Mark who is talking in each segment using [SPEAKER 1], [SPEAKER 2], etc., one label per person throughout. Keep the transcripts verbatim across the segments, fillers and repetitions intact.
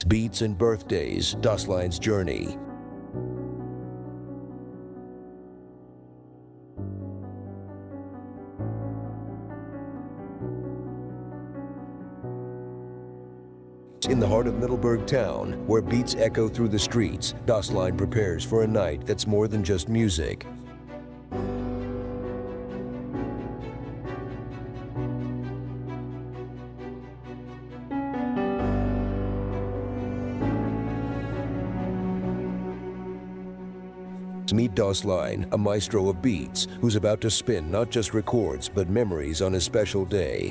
[SPEAKER 1] Beats and Birthdays, Dosline's Journey. In the heart of Middleburg town, where beats echo through the streets, Dosline prepares for a night that's more than just music. Meet Dosline, a maestro of beats, who's about to spin not just records, but memories on a special day.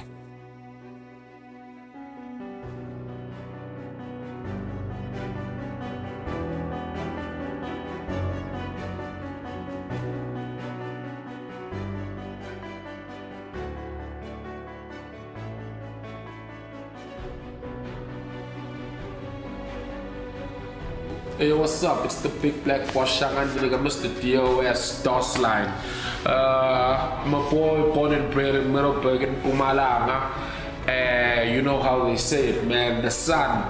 [SPEAKER 2] Hey, what's up? It's the big black boss, Mister D O S Dosline. Uh, I'm a boy born and bred in Middleburg in Mpumalanga. Uh, you know how they say it, man. The sun,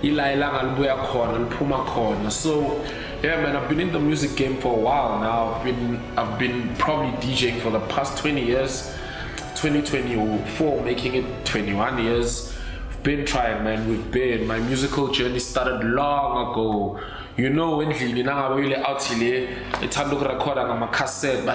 [SPEAKER 2] so yeah, man. I've been in the music game for a while now. I've been, I've been probably DJing for the past twenty years. twenty twenty-four, making it twenty-one years. Been trying, man. We've been. My musical journey started long ago. You know, when you know really out here, it's time to record on my cassette.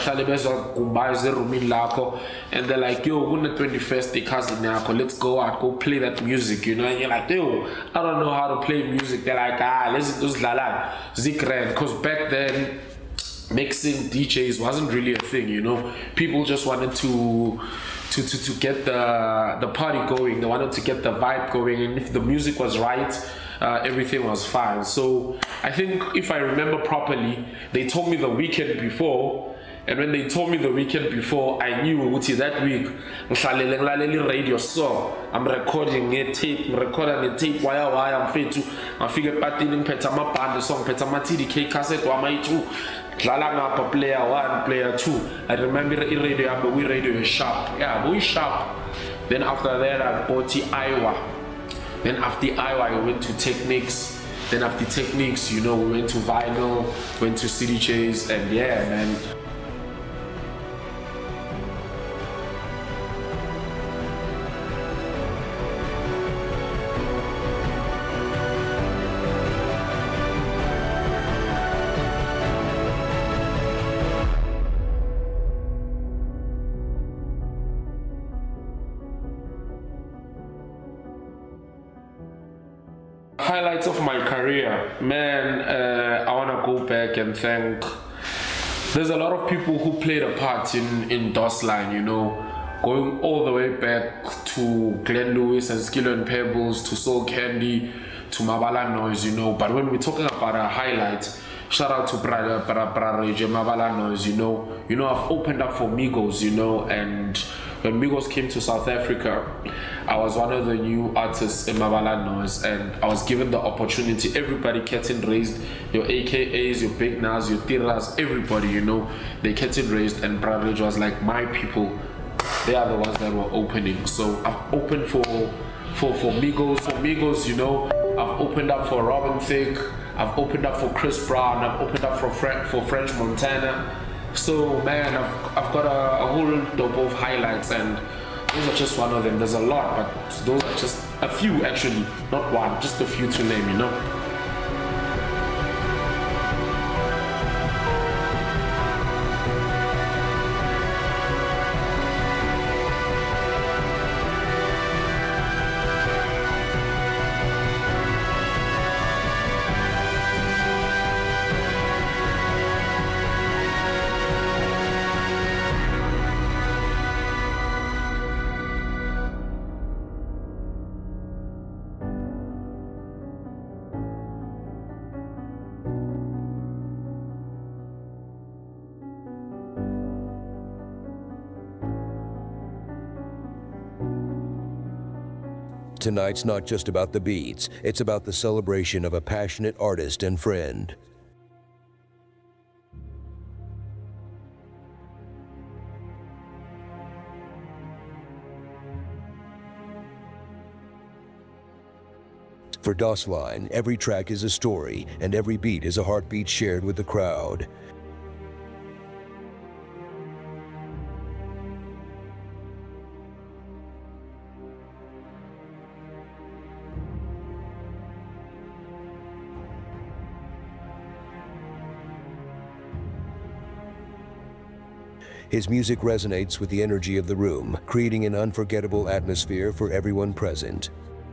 [SPEAKER 2] And they're like, yo, when the twenty-first day cousin, let's go out, go play that music. You know, and you're like, yo, I don't know how to play music. They're like, ah, let's do lala, zikren. Because back then, mixing D Js wasn't really a thing. You know, people just wanted to. To, to, to get the, the party going. They wanted to get the vibe going, and if the music was right, uh, everything was fine. So I think if I remember properly, they told me the weekend before, and when they told me the weekend before, I knew that week radio song. I'm recording a tape, I'm recording a tape, why why I'm fit to I figure patting petama band song, petama T D K cassette or my two. Lalanga player one, player two. I remember the radio, but we radio sharp. Yeah, we sharp. Then after that, I bought the Iowa. Then after Iowa, I went to Techniques. Then after Techniques, you know, we went to vinyl, went to C D Js, and yeah, man. Highlights of my career, man. uh, I want to go back and thank, there's a lot of people who played a part in in Dosline, you know, going all the way back to Glenn Lewis and Skill and Pebbles, to Soul Candy, to Mabala Noise, you know. But when we're talking about a highlight, shout out to brother Mabala Noise, you know. You know, I've opened up for Migos, you know, and when Migos came to South Africa, I was one of the new artists in Mabala Noise, and I was given the opportunity. Everybody getting raised, your A K As, your Big Nas, your Tiras, everybody, you know, they getting raised, and Brother was like, my people, they are the ones that were opening. So I've opened for for for Migos, for Migos, you know. I've opened up for Robin Thicke, I've opened up for Chris Brown, I've opened up for Fre for French Montana. So man, I've, I've got a, a whole dope of highlights, and those are just one of them. There's a lot, but those are just a few, actually, not one, just a few to name, you know.
[SPEAKER 1] Tonight's not just about the beats, it's about the celebration of a passionate artist and friend. For Dosline, every track is a story, and every beat is a heartbeat shared with the crowd. His music resonates with the energy of the room, creating an unforgettable atmosphere for everyone present.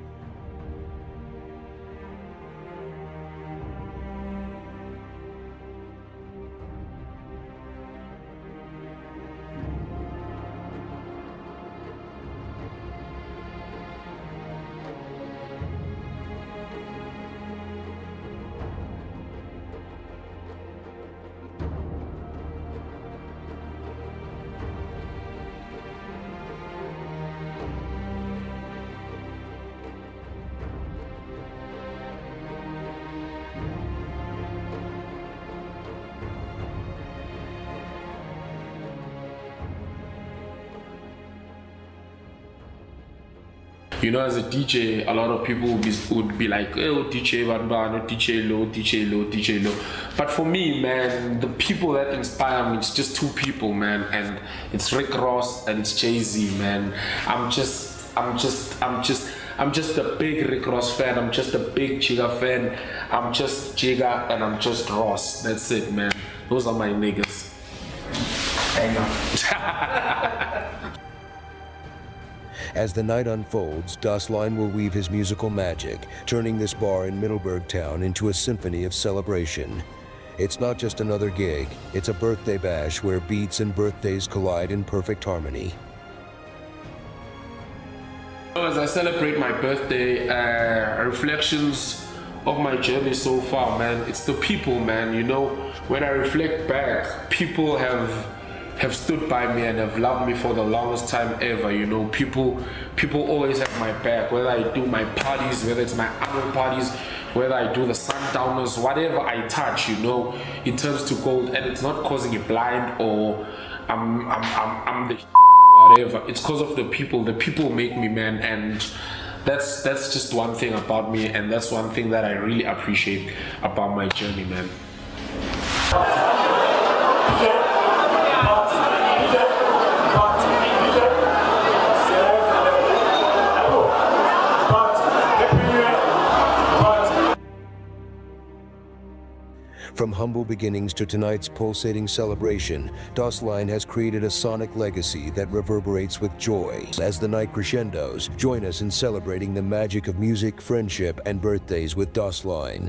[SPEAKER 2] You know, as a D J, a lot of people would be, would be like, oh, D J Banbano, D J Low, D J Low, D J Low. But for me, man, the people that inspire me, it's just two people, man. And it's Rick Ross and it's Jay-Z, man. I'm just, I'm just, I'm just, I'm just a big Rick Ross fan. I'm just a big Jigga fan. I'm just Jigga and I'm just Ross. That's it, man. Those are my niggas. I know.
[SPEAKER 1] As the night unfolds, Dosline will weave his musical magic, turning this bar in Middleburg Town into a symphony of celebration. It's not just another gig, it's a birthday bash where beats and birthdays collide in perfect harmony.
[SPEAKER 2] As I celebrate my birthday, uh, reflections of my journey so far, man, it's the people, man. You know, when I reflect back, people have have stood by me and have loved me for the longest time ever. You know, people people always have my back, whether I do my parties, whether it's my annual parties, whether I do the sundowners, whatever I touch, you know, it turns to gold. And it's not causing you blind or I'm I'm I'm, I'm the whatever. It's because of the people. The people make me, man. And that's that's just one thing about me, and that's one thing that I really appreciate about my journey, man.
[SPEAKER 1] From humble beginnings to tonight's pulsating celebration, Dosline has created a sonic legacy that reverberates with joy. As the night crescendos, join us in celebrating the magic of music, friendship, and birthdays with Dosline.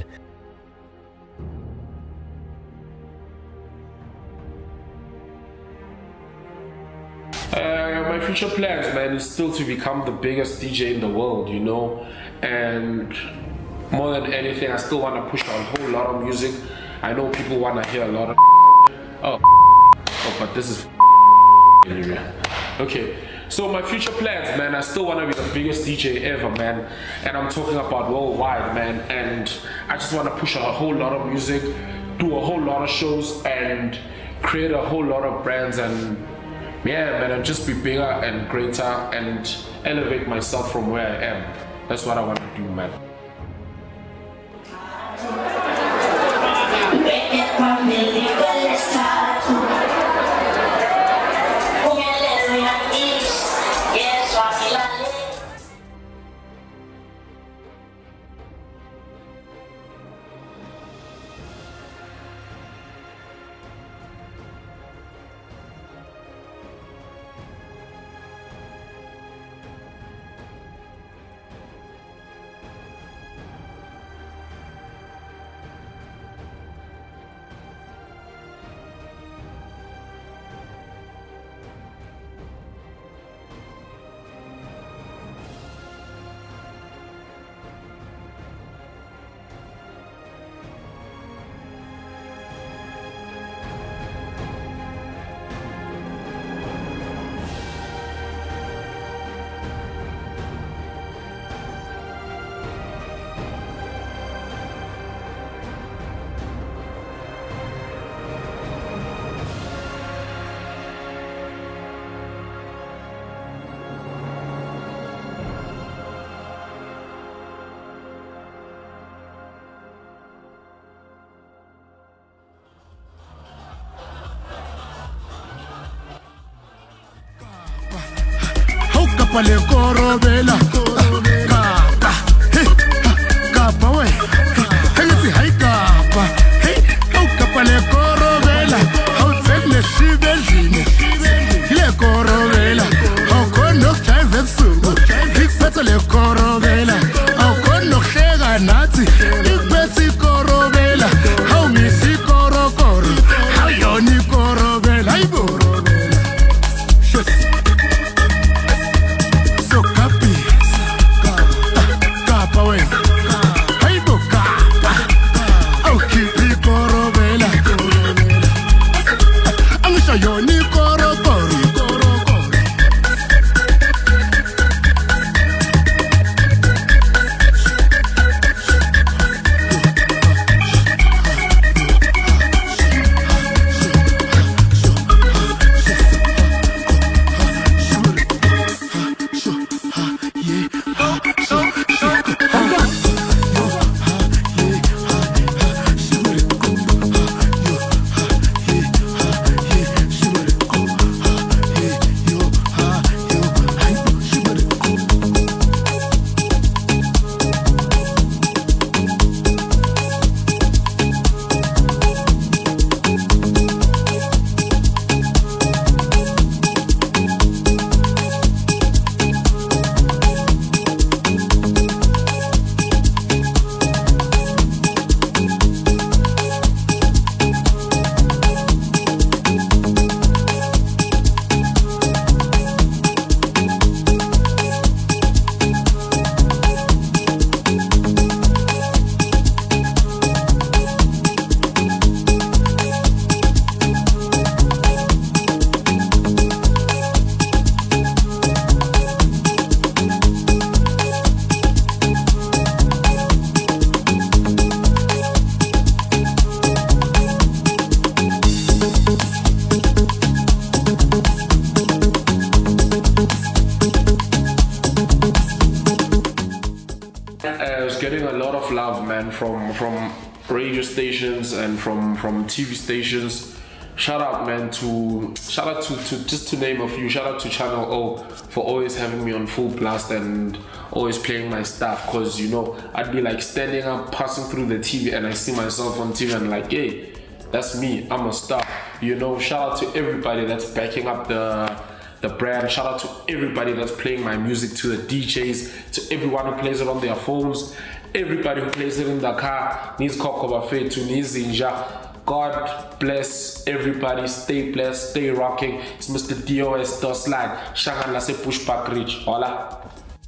[SPEAKER 2] Uh, my future plans, man, is still to become the biggest D J in the world, you know, and more than anything, I still want to push out a whole lot of music. I know people want to hear a lot of oh, oh but this is okay. So my future plans, man, I still want to be the biggest D J ever, man, and I'm talking about worldwide, man, and I just want to push out a whole lot of music, do a whole lot of shows, and create a whole lot of brands, and yeah, man, and just be bigger and greater and elevate myself from where I am. That's what I want to do, man.
[SPEAKER 3] kapa le korobela kapa hey kapa we hey si hay kapa hey au kapa le korobela au tsele shibezini le korobela au kono chaive sugo ikpethe le korobela au kono hleka nathi ikpethe korobela au misi korokoro au yoni korobela hayibo
[SPEAKER 2] from from radio stations and from from T V stations. Shout out, man, to shout out to, to just to name a few. Shout out to Channel O for always having me on full blast and always playing my stuff. Cause you know I'd be like standing up, passing through the T V, and I see myself on T V and like, hey, that's me. I'm a star. You know. Shout out to everybody that's backing up the the brand. Shout out to everybody that's playing my music, to the D Js, to everyone who plays it on their phones, everybody who plays it in the car. Needs Kokoba Fe to Needs Zinja. God bless everybody. Stay blessed, stay rocking. It's Mister D O S Dosline. Shangan Lase Push Back Rich. Hola.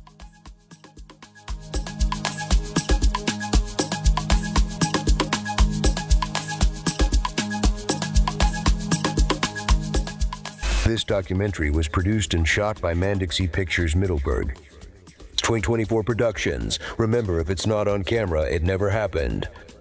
[SPEAKER 1] This documentary was produced and shot by Mandixie Pictures Middleburg. It's twenty twenty-four Productions. Remember, if it's not on camera, it never happened.